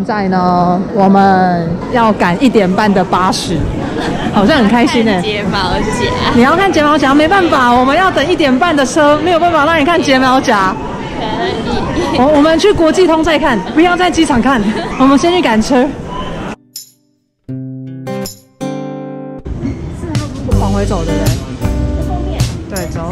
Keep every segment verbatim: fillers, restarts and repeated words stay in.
在呢，我们要赶一点半的巴士，好像很开心呢。 睫毛夹， 你要看睫毛夹，没办法，我们要等一点半的车，没有办法让你看睫毛夹。 可以。 我我们去国际通再看，不要在机场看。我们先去赶车。往回走，对不对？ 后面。 对，走。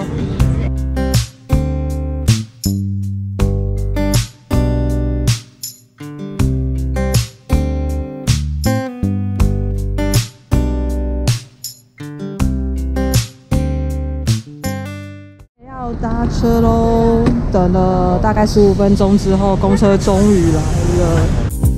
要搭车喽！等了大概十五分钟之后，公车终于来了。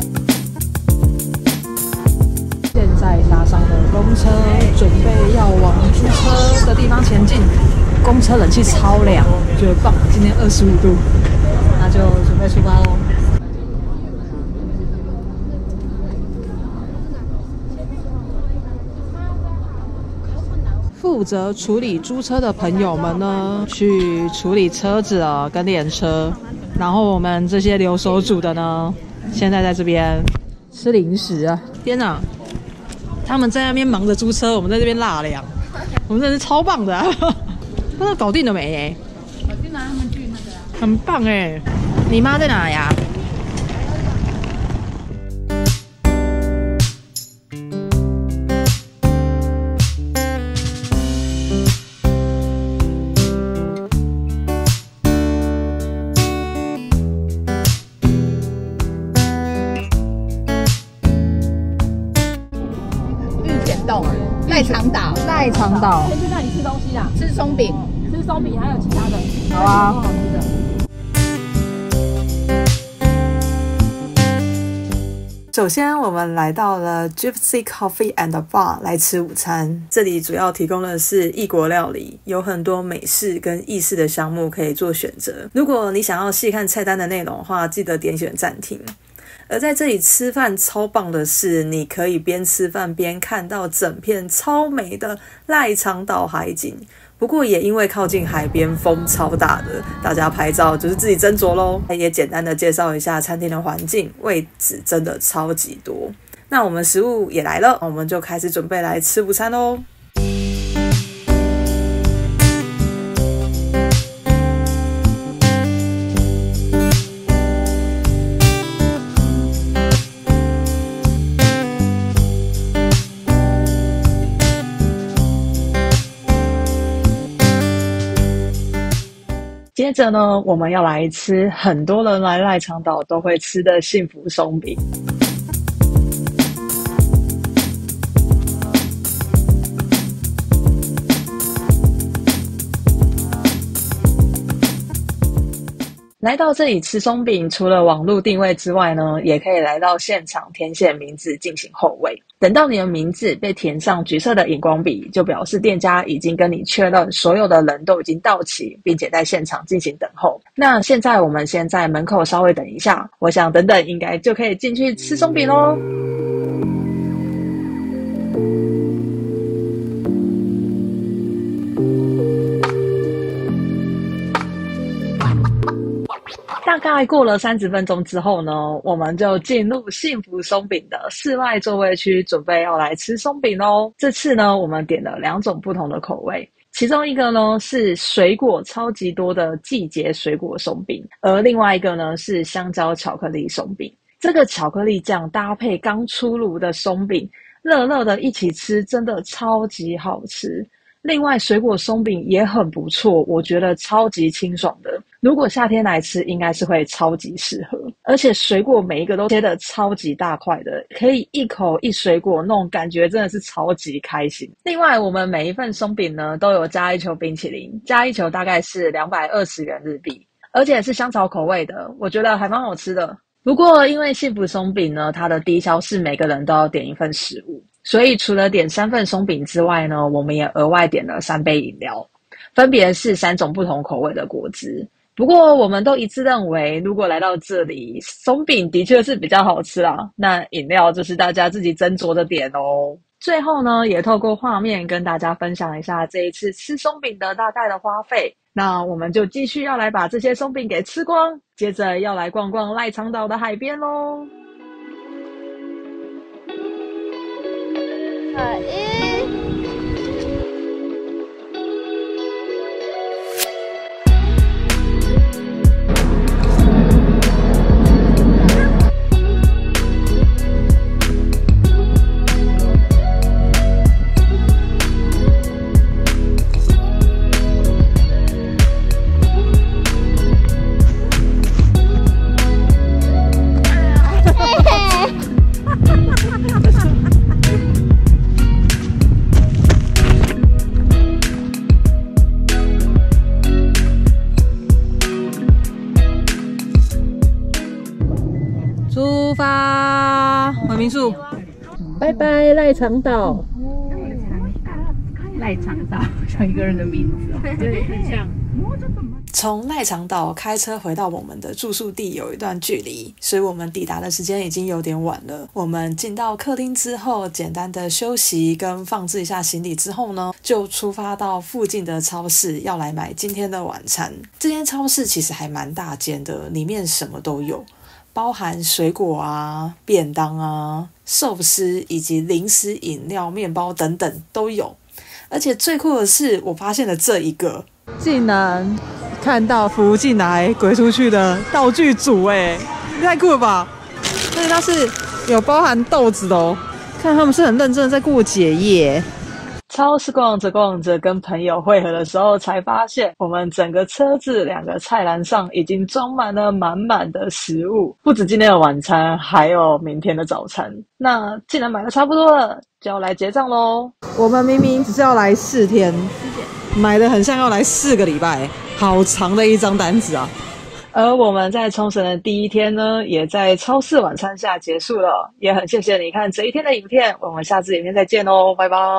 现在搭上了公车，准备要往租车的地方前进。公车冷气超凉，觉得棒。今天二十五度，那就准备出发喽。负责处理租车的朋友们呢，去处理车子啊跟联车，然后我们这些留守组的呢，现在在这边吃零食啊！天哪，他们在那边忙着租车，我们在这边纳凉，我们真的是超棒的、啊！那搞定了没、欸？ 搞定了，他们去那个、啊。 很棒哎、欸！你妈在哪呀？ 赖长岛， 赖长岛， 先去那里吃东西啦，吃松饼，吃松饼，还有其他的， 好啊， 好吃的。 首先，我们来到了 Gypsy Coffee and Bar 来吃午餐。这里主要提供的是异国料理，有很多美式跟意式的项目可以做选择。如果你想要细看菜单的内容的话，记得点选暂停。而在这里吃饭超棒的是，你可以边吃饭边看到整片超美的赖长岛海景。不过也因为靠近海边，风超大的，大家拍照就是自己斟酌咯。也简单的介绍一下餐厅的环境，位置真的超级多。那我们食物也来了，我们就开始准备来吃午餐咯。接着呢，我们要来吃很多人来赖长岛都会吃的幸福松饼。来到这里吃松饼，除了网络定位之外呢，也可以来到现场填写名字进行候位。等到你的名字被填上橘色的荧光笔，就表示店家已经跟你确认所有的人都已经到齐，并且在现场进行等候。那现在我们先在门口稍微等一下，我想等等应该就可以进去吃松饼咯。大概过了三十分钟之后呢，我们就进入幸福松饼的室外座位区，准备要来吃松饼咯。这次呢，我们点了两种不同的口味，其中一个呢是水果超级多的季节水果松饼，而另外一个呢是香蕉巧克力松饼。这个巧克力酱搭配刚出炉的松饼，热热的一起吃，真的超级好吃。另外水果松饼也很不错，我觉得超级清爽的，如果夏天来吃应该是会超级适合。而且水果每一个都切得超级大块的，可以一口一水果，那种感觉真的是超级开心。另外我们每一份松饼呢都有加一球冰淇淋，加一球大概是两百二十元日币，而且是香草口味的，我觉得还蛮好吃的。不过因为幸福松饼呢，它的低消是每个人都要点一份食物，所以除了点三份松饼之外呢，我们也额外点了三杯饮料，分别是三种不同口味的果汁。不过我们都一致认为，如果来到这里，松饼的确是比较好吃啦，那饮料就是大家自己斟酌的点哦。最后呢，也透过画面跟大家分享一下这一次吃松饼的大概的花费。那我们就继续要来把这些松饼给吃光，接着要来逛逛赖长岛的海边咯。 二一。 出发，回民宿， 拜拜赖长岛。 赖长岛像一个人的名字哦，对，很像。 从赖长岛开车回到我们的住宿地有一段距离，所以我们抵达的时间已经有点晚了。我们进到客厅之后，简单的休息跟放置一下行李之后呢，就出发到附近的超市要来买今天的晚餐。这间超市其实还蛮大间的，里面什么都有，包含水果啊、便当啊、寿司以及零食、饮料、面包等等都有。而且最酷的是，我发现了这一个，竟然看到浮进来、滚出去的道具组，哎，太酷了吧！而且它是有包含豆子的哦，看他们是很认真的在过节夜。超市逛着逛着，跟朋友会合的时候，才发现我们整个车子两个菜篮上已经装满了满满的食物，不止今天的晚餐，还有明天的早餐。那既然买的差不多了，就要来结账咯。我们明明只是要来四天，买的很像要来四个礼拜，好长的一张单子啊。而我们在冲绳的第一天呢，也在超市晚餐下结束了，也很谢谢你看这一天的影片，我们下次影片再见咯，拜拜。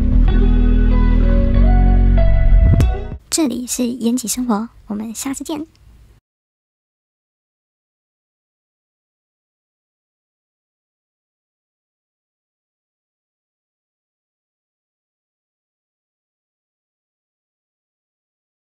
这里是延吉生活，我们下次见。